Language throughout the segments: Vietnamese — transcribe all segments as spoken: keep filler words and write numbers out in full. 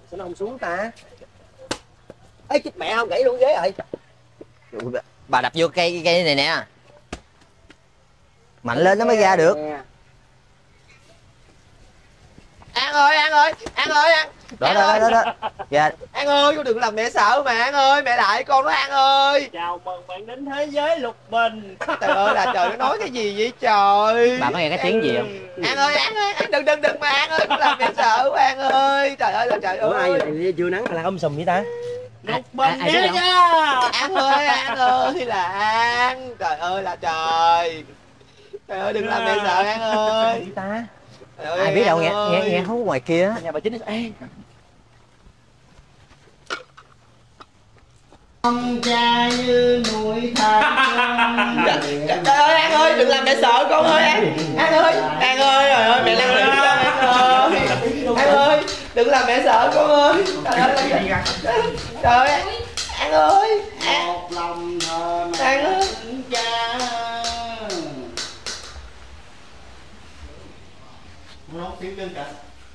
Sao nó không xuống ta? Ê chết mẹ, không gãy luôn ghế rồi. Bà đập vô cây cây này nè, mạnh lên nó mới ra được. An ơi, An ơi, An ơi, An. Đó, đó, đó, đó. Dạ. An ơi, con đừng làm mẹ sợ mà An ơi, mẹ lại con đó An ơi. Chào mừng bạn đến thế giới lục bình. Trời ơi là trời, nó nói cái gì vậy trời? Bà có nghe cái tiếng gì không? An ơi, An ơi, An đừng đừng đừng mà An ơi, con làm mẹ sợ quá An ơi. Trời ơi là trời ơi. Ủa ai vậy? Chưa nắng mà là um sùm vậy ta? Lục bình ghé nha. An ơi, An ơi là An. Trời ơi là trời. Trời ơi đừng làm mẹ sợ An ơi. Gì ta? Ơi, Ai biết đâu, An nghe ơi. nghe nghe hú ngoài kia. Nhà bà Chính. Ê. Ông cha như núi thành. Trời, trời ơi An ơi, đừng làm mẹ sợ con ơi An. An ơi, An ơi, trời ơi mẹ lăn lộn An ơi. An ơi, đừng làm mẹ sợ con ơi. Trời ơi. Trời ơi. An ơi. An. Một lòng thờ An ơi. cha. Nó tiếng chân kìa.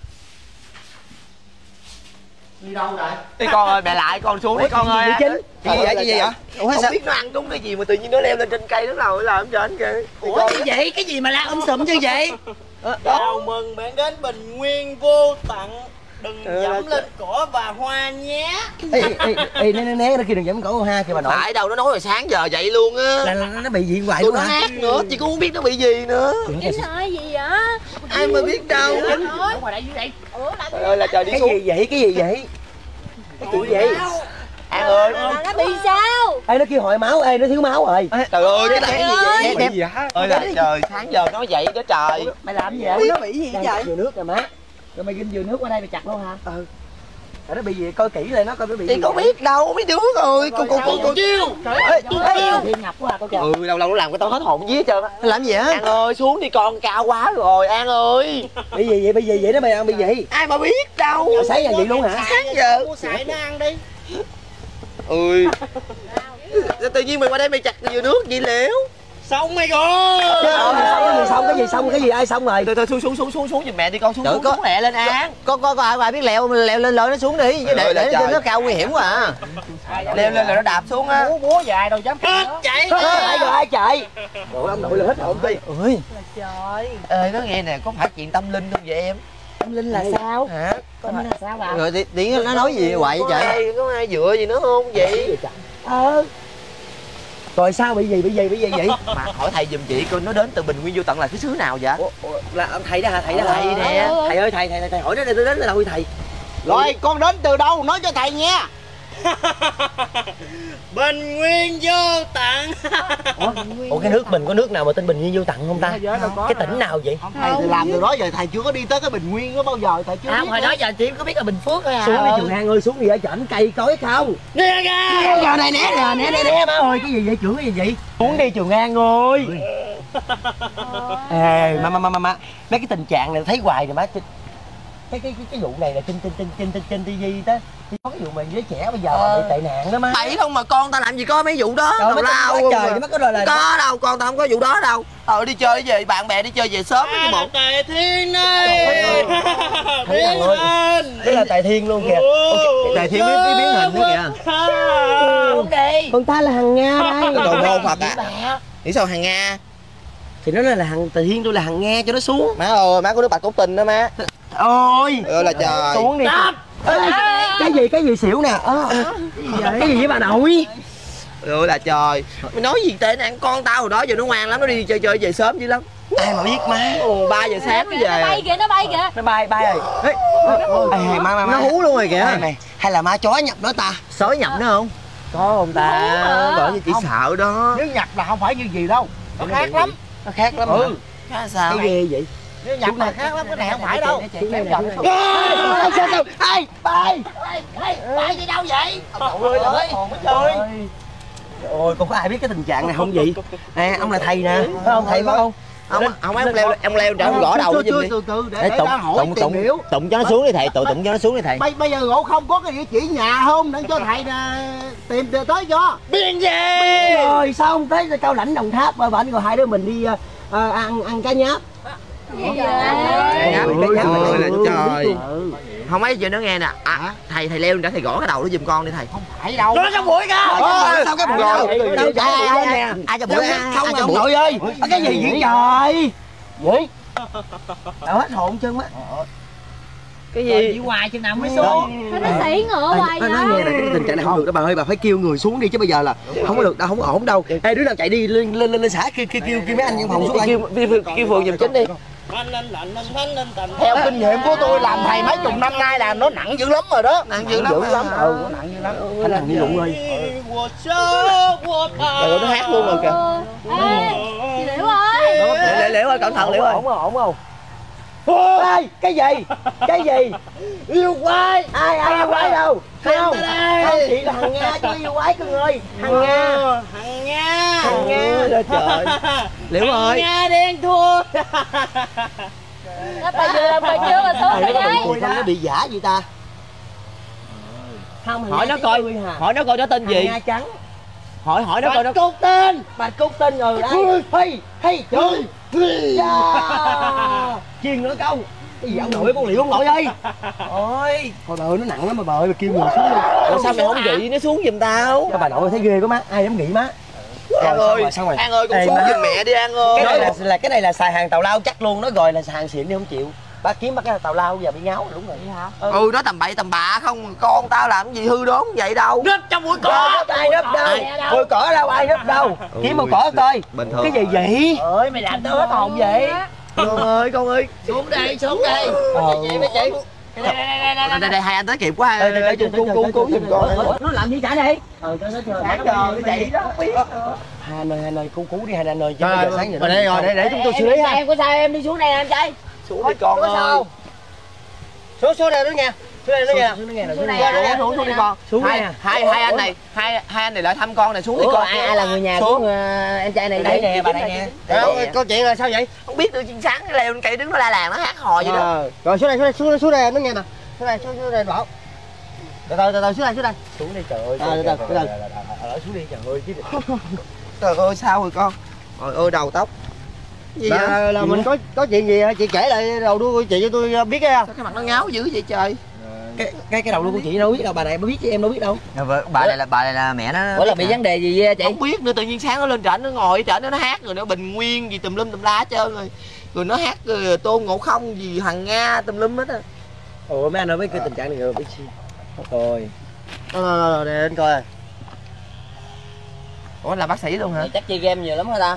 Đi đâu rồi? Đi con ơi, mẹ lại con xuống đi con ơi. Chị Chính. Cái gì vậy, cái gì vậy? Ủa, Không sao? biết nó ăn đúng cái gì mà tự nhiên nó leo lên trên cây nó nào làm trên kìa. Ủa gì vậy? Cái gì mà la um sùm như vậy? Chào mừng bạn đến Bình Nguyên vô tận. Đừng Ừ, dẫm là- lên cỏ và hoa nhé. Ê ê ê né né né nó kia đừng dám cổ ha kìa bà nội. Phải đâu, nó nói hồi sáng giờ vậy luôn á. Là, là nó bị gì hoài Tụi luôn nó hả? hát nữa, chị cũng không biết nó bị gì nữa. Chính ơi gì vậy? Ai mà biết đâu. Ủa Ngoài đây dưới đây. làm Trời ơi là trời đi Cái xuống. gì vậy? Cái gì vậy? Cái chuyện gì? An ơi. là nó bị sao? Ê nó kêu hỏi máu, ê nó thiếu máu rồi. Trời ơi, cái này cái gì vậy? Đem- đem- Bị gì hả? Ơi là trời, sáng giờ nó vậy đó trời. Mày làm gì Ủa, vậy? nó bị gì Đang vậy? cắt dừa nước nè má. Rồi mày ginh dừa nước qua đây mày chặt luôn hả? Ừ. Rồi nó bị gì? Coi kỹ lại nó coi nó bị Thì gì. có biết đâu, mấy đứa rồi. Cô cô cô cô. Chiêu. Ê, ê. Thiên ngập quá à con chờ. Ừ, lâu lâu nó làm cái tao hết hồn vía hết trơn á. Nó làm gì á? An ơi, xuống đi con, cao quá rồi An ơi. Bị gì vậy? Bị gì vậy đó mày ăn bị gì? Ai mà biết đâu. Sáng giờ vậy luôn hả? Sáng giờ. Mua xài nó ăn đi. Ui. Tự nhiên mày qua đây mày chặt dừa nước gì liễu. Xong mày rồi. Ờ, xong cái gì xong cái gì xong cái gì ai xong rồi? Thôi thôi xuống xuống xuống xuống xuống giùm mẹ đi con, xuống Trời, xuống có- xuống lẹ lên An. Có có có ai, ai biết leo leo lên lội nó xuống đi, chứ Trời để ơi là để trời. nó cao nguy hiểm quá à. Leo lên là nó đạp xuống á. Búa búa dài đâu dám cắt nó. Chạy. Ai rồi ai chạy? Rồi ông nội là hết hồn đi. Ôi, Trời, Ê nói nghe nè, có phải chuyện tâm linh không vậy em? Tâm Linh là sao? Hả? Tâm Linh là sao bà? rồi tí, tí nó nói gì hoài vậy Có trời? ai, có ai dựa gì nữa không vậy? Ờ. Rồi sao bị gì bị gì bị gì vậy? Mà hỏi thầy giùm chị coi nó đến từ Bình Nguyên vô tận là cái xứ nào vậy? Ủa, ủa, là ông thầy đó hả? Thầy đó hả? Thầy nè. Thầy ơi thầy thầy thầy hỏi nó đây tôi đến từ đâu vậy thầy? Rồi con đến từ đâu nói cho thầy nha. Bình Nguyên vô tận. Ủa, ủa cái nước mình có nước nào mà tên Bình Nguyên vô tận không ta? Cái tỉnh nào vậy? Thầy thì làm từ đó giờ thầy chưa có đi tới cái Bình Nguyên đó bao giờ, thầy chưa À, biết. hồi nữa. đó giờ chị có biết là Bình Phước thôi à. Xuống đi Trường An ơi, xuống đi ở trển cây cối không? Nè kìa. Giờ này né nè, né né né má ơi, cái gì vậy trưởng cái gì vậy? Xuống đi Trường An ơi. Ê, má má má má má, mấy cái tình trạng này thấy hoài rồi má. Cái cái cái, cái vụ này là trên trên trên trên trên trên tivi đó. Có cái vụ mà giới trẻ bây giờ Ờ. bị tệ nạn đó má. Bậy không mà con ta làm gì có mấy vụ đó. Trời, Tào mấy lao tên quá trời, mà. nó có rồi là- Có đâu, con ta không có vụ đó đâu. Ờ đi chơi về, bạn bè đi chơi về sớm À, chứ bộ. là Tề Thiên đây. Thấy Thiên rồi. Anh. Đây là Tài Thiên luôn kìa. Tài Thiên biến biến biến hình nữa kìa. Không đi. Con ta là Hằng Nga đây. Đồ môn Phật à. Nghĩ sao hàng Nga? Thì nó nói là Hằng Tài Thiên tôi là Hằng Nga cho nó xuống. Má ơi, má có đứa bạch cốt tình đó má. Ôi. Ơi là trời. Xuống đi. Ê, cái gì cái gì xỉu nè. Ờ, cái gì vậy bà nội? Ơi là trời. Mày nói gì tệ nạn, con tao hồi đó giờ nó ngoan lắm, nó đi chơi chơi về sớm dữ lắm. Ai mà biết má. Ồ, ba giờ sáng mới nó về. bay kìa, nó bay kìa. Nó bay bay rồi. Ê, ê, ê, má má má. Nó hú luôn rồi kìa. Ê, mày, hay là ma chó nhập đó ta? Sói nhập nữa không? Có không ta? Bởi vì chị sợ đó. Nếu nhập là không phải như gì đâu. Nó khác lắm. Nó khác lắm. Ừ. Khác sao? Cái ghê vậy? Nếu nhập là khác lắm, cái này không phải đâu. Xuống đây nè. Ê, sao sao? Ê, bay. Bay đi đâu vậy? Ôi ơi, trời. Ôi, con có ai biết cái tình trạng này không vậy? Nè, ông là thầy nè. Phải không thầy phải không? Không, không em leo em leo cho ông gõ đầu nó giùm đi. Từ từ để Để để tụng đã hỏi tụng tìm tụng hiểu. tụng cho nó xuống đi thầy, tụng tụng cho nó xuống đi thầy. Bây bây giờ ngộ không có cái địa chỉ nhà không để cho thầy nè tìm tới tới cho. Biên gì? Rồi sao không tới Cao Lãnh Đồng Tháp và ảnh rồi hai đứa mình đi ờ, ăn ăn cá nháp. Gì vậy? Ôi là trời. Không mấy chuyện nữa nghe nè. À, thầy thầy leo đã thầy gõ cái đầu nó giùm con đi thầy. Không phải đâu. Nó trong bụi kìa. Sao cái bụi đâu? Đâu ai ai nè. Ai cho bụi Không mà nội ơi. Cái gì vậy trời? Vậy? Tao hết hồn chân á. Cái gì? Đi hoài chừng nào mới xuống. Sao nó xỉ ngựa hoài Nói vậy? nghe này, cái tình trạng này không được đó bà ơi, bà phải kêu người xuống đi chứ bây giờ là không có được đâu, không có ổn đâu. Ê đứa nào chạy đi lên lên lên xã kêu kêu kêu kêu mấy anh văn phòng xuống đây. Kêu kêu phường giùm chính đi. Theo kinh nghiệm của tôi làm thầy mấy chục năm nay là nó nặng dữ lắm rồi đó. Nặng dữ lắm. lắm. Ừ, nó nặng dữ lắm. Anh thằng đi lụng ơi. Rồi nó hát luôn rồi kìa. Ê, chị Liễu ơi. Liễu Liễu ơi, cẩn thận Liễu ơi. Ổn không? Ổn không? Ê, cái gì? Cái gì? Yêu quái. Ai ai yêu quái đâu? Không. Không, chị là Hằng Nga chứ yêu quái cưng ơi. Hằng Nga. Hằng Nga. Hằng Nga. Trời. Liễu ơi. Nga đen thua. Bà chưa, bà chưa bà xuống rồi đấy. Sao nó bị giả vậy ta? Không, Hỏi nó coi, hỏi nó coi nó tên gì? Hằng Nga trắng. Hỏi hỏi nó coi nó. Bạch Cốt tên. Bạch Cốt tên rồi đây. Hey, hey, trời. Chiên nữa câu. Cái gì ông nội con Liễu ông nội ơi. Ôi. Thôi bà ơi nó nặng lắm mà bà ơi, bà kêu người xuống đi. Ủa sao mày không vậy nó xuống giùm tao? Cho bà nội thấy ghê quá má, ai dám nghĩ má. An ơi, xong rồi. An ơi con Ê, xuống má. giùm mẹ đi An ơi. Cái này là, là cái này là xài hàng tào lao chắc luôn, nó gọi là xài hàng xịn đi không chịu. Bác kiếm bắt cái tào lao giờ bị ngáo đúng rồi hả? Ừ. ừ nó tầm bậy tầm bạ không, con tao làm cái gì hư đốn vậy đâu. Nấp trong bụi cỏ. Ai nấp đâu? Bụi cỏ đâu ai nấp đâu? Kiếm một cỏ coi. Bình thường. Cái gì vậy? Ơi mày làm tao hết hồn vậy. Con ơi con ơi. Xuống đây, xuống đây. Ờ. Chị mấy chị. Đây đây đây đây. Đây đây, đây hai anh tới kịp quá. Đây, đây, đây, Cứu cứu cứu cứu giùm con. Nó làm gì cả đây? Ờ cho nó chơi. Sáng giờ cái chị đó không biết. Hai anh ơi, hai anh ơi, cứu cứu đi hai anh ơi. Chứ Trời bây ơi, giờ sáng giờ rồi đây rồi, để để chúng tôi xử lý ha. Em có sao em đi xuống đây em trai. Xuống đi con ơi. Xuống xuống đây nữa nha. Xuống đây nữa nha. Xuống đây Xuống xuống xuống xuống đi con. Xuống hai, nè. hai hai anh này, hai hai anh này lại thăm con này xuống đi Ủa, con. ai ai là người nhà Xuống. của em trai này Đây nè, bà đây nè. Câu chuyện là sao vậy? Không biết được sáng cái leo lên cây đứng nó la làng nó hát hò vậy đó. Rồi xuống đây xuống đây xuống đây xuống đây nó nghe nè. Xuống đây xuống xuống đây bảo. Từ từ từ từ xuống đây xuống đây. Xuống đi trời ơi. À, từ từ, từ từ. Ở xuống đi trời ơi chứ. Trời ơi sao rồi con. Trời ơi đầu tóc. Gì vậy? Là, là mình có có chuyện gì hả? Chị kể lại đầu đuôi của chị cho tôi biết cái không? Sao cái mặt nó ngáo dữ vậy trời. Cái cái cái đầu luôn của chị đâu biết đâu, bà này bà biết chứ em đâu biết đâu. Bà này là bà này là mẹ nó. Ủa là bị vấn đề gì vậy chị? Không biết nữa, tự nhiên sáng nó lên trển nó ngồi trển nó hát rồi nó bình nguyên gì tùm lum tùm la hết trơn rồi. Rồi nó hát rồi Tôn Ngộ Không gì Hằng Nga tùm lum hết á. Ủa mấy anh ơi, mấy cái tình trạng này rồi biết chi. Rồi. Rồi rồi rồi để anh coi. Ủa là bác sĩ luôn hả? Chắc chơi game nhiều lắm hả ta?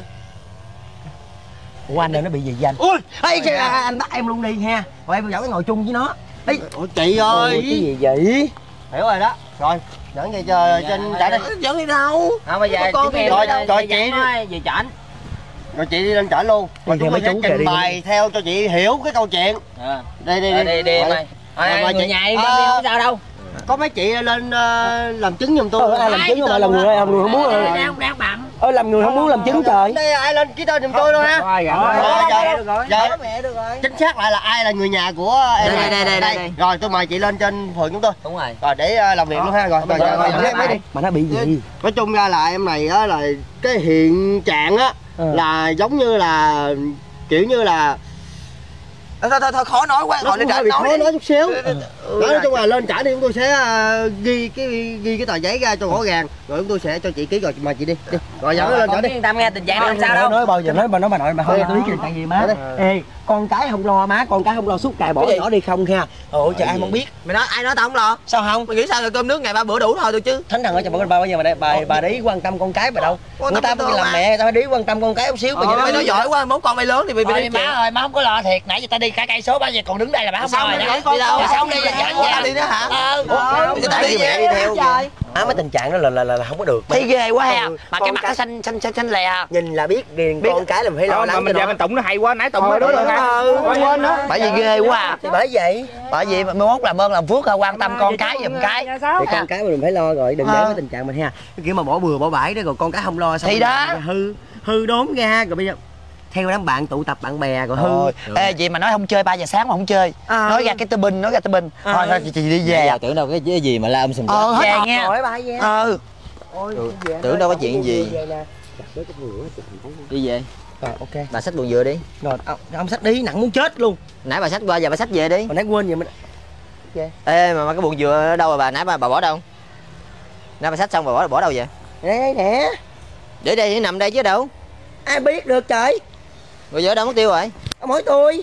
Ủa anh ơi nó bị gì vậy anh? Ui, ê trời, anh bắt em luôn đi ha. Rồi em dẫn cái ngồi chung với nó. Ê, Ủa chị ơi. cái gì vậy? Hiểu rồi đó. Rồi, dẫn về cho trên trển đi. Dẫn đi đâu? Không bây giờ con chúng đi rồi đâu? rồi chị về trển. Rồi chị đi lên trển luôn. Rồi chúng theo tôi mấy sẽ chú kìa, trình đi bày theo cho chị hiểu cái câu chuyện. Đi đi đi. đi đi em ơi. Rồi người nhà yên tâm đi không sao đâu. Có mấy chị lên uh, làm chứng giùm tôi. Ờ, ai làm chứng không phải làm người làm người không muốn ơi. Đang đang bặm. Ơ làm người không muốn làm chứng trời. Đây ai lên ký tên giùm tôi luôn ha. Rồi, Rồi, rồi, giờ mẹ được rồi. Chính xác lại là ai là người nhà của em. Đây, đây, đây, đây, đây. Rồi tôi mời chị lên trên phường chúng tôi. Đúng rồi. Rồi để uh, làm việc luôn ha. Rồi rồi rồi mấy đi. Mà nó bị gì? Nói chung ra là em này á là cái hiện trạng á là giống như là kiểu như là Thôi thôi thôi khó nói quá, ngồi lên trển nói. khó nói chút xíu. Nói chung là lên trển thì chúng tôi sẽ uh, ghi cái ghi cái tờ giấy ra cho rõ ràng, rồi chúng tôi sẽ cho chị ký rồi mời chị đi. Đi. Rồi dẫn nó lên trển đi. Yên tâm nghe, tình trạng này không sao đâu. Nói bao giờ nói bà nói bà nội bà hơi tôi biết cái chuyện gì má. Ê, con cái không lo má, con cái không lo suốt cài bỏ nhỏ đi không ha. Ủa trời ai không biết. Mày nói ai nói tao không lo? Sao không? Mày nghĩ sao là cơm nước ngày ba bữa đủ thôi tôi chứ. Thánh thần ở trong bà bao giờ mà đây bà bà để ý quan tâm con cái bà đâu. Quan Người tâm ta tôi làm mà. mẹ tao để ý quan tâm con cái một xíu. Ờ, mày nói giỏi quá, mốt con mày lớn thì mày Thôi bị đi má ơi, má không có lo thiệt, nãy giờ ta đi cả cây số bao giờ còn đứng đây là má không Sao lo mày rồi nói đó. con Đi đâu? con- Sao không đi con- vậy? con- tao đi nữa hả? Ờ. Ủa, Người ta tao đi kêu mẹ về. đi theo trời. Á mấy tình trạng đó là là là không có được. Thấy ghê quá ha. Ừ, Mà con cái mặt cái- nó xanh xanh xanh xanh lè à. Nhìn là biết liền con cái là mình phải lo Mà lắng mình cho giờ nó. mình tụng nó hay quá, nãy tụng Ờ, nó đúng đúng rồi. rồi. Ừ. Quên quên đó. Bởi vì ghê quá à. Thì bởi vậy. Bởi vì mai mốt làm ơn làm phước ha, quan tâm con cái giùm cái. Thì con cái mình phải lo rồi, đừng để cái tình trạng mình ha. Cái kiểu mà bỏ bừa bỏ bãi đó rồi con cái không lo xong Thì rồi đó. hư hư đốn ra rồi bây giờ theo đám bạn tụ tập bạn bè rồi hư. Thôi, ê vậy mà nói không chơi ba giờ sáng mà không chơi. À. Nói ra cái tơ binh, nói ra tơ binh. À. Thôi thôi chị, chị đi về. Giờ tưởng đâu cái cái gì mà la um sùm. Ờ hết Về hồn nghe. nha. Hỏi ba về. Ừ. Ôi, tưởng đâu có chuyện gì. Đi về. Rồi ok. Bà xách buồn dừa đi. Rồi ông, ông xách đi nặng muốn chết luôn. Nãy bà xách qua giờ bà xách về đi. Hồi nãy quên vậy mình. vậy? Ê mà, mà cái buồn dừa ở đâu rồi bà? Nãy bà, bà bỏ đâu? Nãy bà xách xong bà bỏ bỏ đâu vậy? Đây nè. Để đây nằm đây chứ đâu. Ai biết được trời. Rồi giờ đâu mất tiêu rồi? Ông hỏi tôi.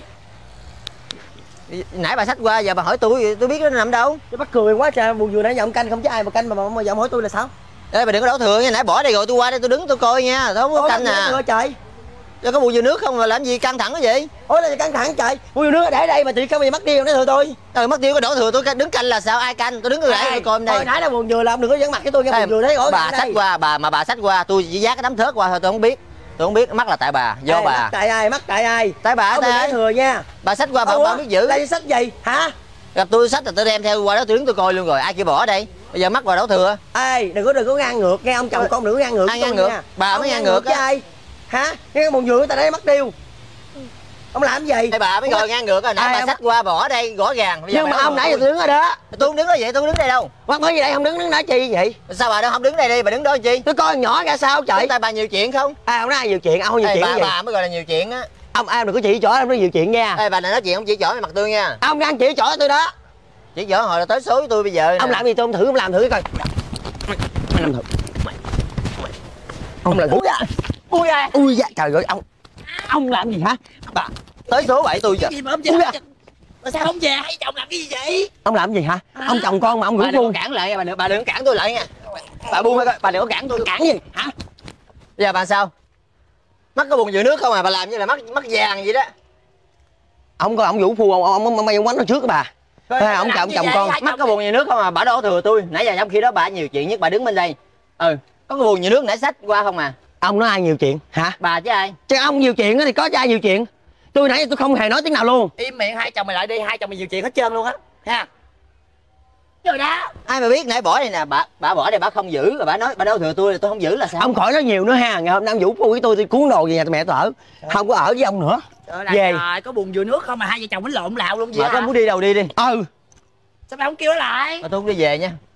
Nãy bà xách qua giờ bà hỏi tôi, tôi biết nó nằm đâu. Tôi bắt cười quá trời, buồn vừa nãy giờ ông canh không chứ ai mà canh mà mà, mà giờ ông hỏi tôi là sao? Ê bà đừng có đổ thừa nha, nãy bỏ đây rồi tôi qua đây tôi đứng tôi coi nha, không có canh nè. Trời. Cho có buồn dừa nước không mà làm gì căng thẳng cái gì? Ôi là căng thẳng trời. Buồn vừa nước để đây mà chị không bao giờ mất tiêu nữa thừa tôi. Ờ mất tiêu có đổ thừa tôi đứng canh là sao ai canh? Tôi đứng tôi để tôi coi đây. Hồi nãy là buồn vừa là ông đừng có dẫn mặt với tôi nghe buồn vừa đấy rõ bà xách qua bà mà bà xách qua tôi chỉ giác cái đám thớt qua thôi tôi không biết. Tôi không biết mắc là tại bà, do Ê, bà. Mắc tại ai? Mắc tại ai? Tại bà ông ta. thừa nha. Bà xách qua bà Ủa, không biết giữ. Đây xách gì? Hả? Gặp tôi xách là tôi đem theo qua đó tôi đứng tôi coi luôn rồi, ai kêu bỏ ở đây. Bây giờ mắc vào đổ thừa. Ê, đừng có đừng có ngang ngược nghe ông chồng con đừng có ngang ngược. Ai ngang ngược? Nha. Bà mới ngang ngược chứ ai? Hả? Cái buồn vừa người ta đây mất tiêu. Ông làm gì? Đây bà mới gọi ngang ngược rồi, nãy ai, bà ông... xách qua bỏ ở đây rõ ràng. Bây nhưng mà ông nãy giờ tôi đứng ở đó. Tôi không đứng đó vậy, tôi đứng đây đâu. Bắt nói gì đây không đứng đứng đó chi vậy? Sao bà đâu không đứng đây đi, bà đứng đó chi? Tôi coi nhỏ ra sao trời. Tại bà nhiều chuyện không? À ông nói ai nhiều chuyện, ông không nhiều Ê, chuyện bà, gì? bà mới gọi là nhiều chuyện á. Ông em đừng có chỉ trỏ em nói nhiều chuyện nha. Ê bà này nói chuyện không chỉ trỏ mặt tôi nha. Ông đang chỉ trỏ tôi đó. Chỉ trỏ hồi là tới số với tôi bây giờ nè. Ông làm gì tôi không thử ông làm thử coi. Mày làm thử. Ông làm thử. Ui da. Ui da trời ơi ông. Ông làm gì hả? Bà tới số bảy tôi giờ. Cái gì mà ông chơi? Mà sao không về hai chồng làm cái gì vậy? Ông làm gì hả? À. Ông chồng con mà ông Bà ngủ đừng có luôn. cản lại, bà đừng bà đừng có cản tôi lại nha. Bà buông ra coi, bà đừng có cản tôi. Cản gì hả? Bây giờ bà sao? Mắc cái buồn dừa nước không à, bà làm như là mắc mắc vàng vậy đó. Ông coi ông vũ phu ông ông ông mày quánh nó trước cái bà. Thế ông chồng chồng con mắc cái buồn dừa nước không à, bà đổ thừa tôi. Nãy giờ trong khi đó bà nhiều chuyện nhất bà đứng bên đây. Ừ, có cái buồn dừa nước nãy xách qua không à. Ông nói ai nhiều chuyện hả? Bà chứ ai? Chứ ông nhiều chuyện thì có cho ai nhiều chuyện. Tôi nãy tôi không hề nói tiếng nào luôn. Im miệng hai chồng mày lại đi, hai chồng mày nhiều chuyện hết trơn luôn á. Ha. Rồi đó. Ai mà biết nãy bỏ đây nè, bà bà bỏ đây bà không giữ rồi bà nói bà đổ thừa tôi tôi không giữ là sao? Ông khỏi nói nhiều nữa ha. Ngày hôm nay ông vũ phu với tôi tôi cuốn đồ về nhà mẹ tôi ở. Không có ở với ông nữa. Trời về rồi, có buồn dừa nước không mà hai vợ chồng đánh lộn lạo luôn gì Bà có muốn đi đâu đi đi. Ừ. Sao mày không kêu nó lại? Mà tôi không đi về nha.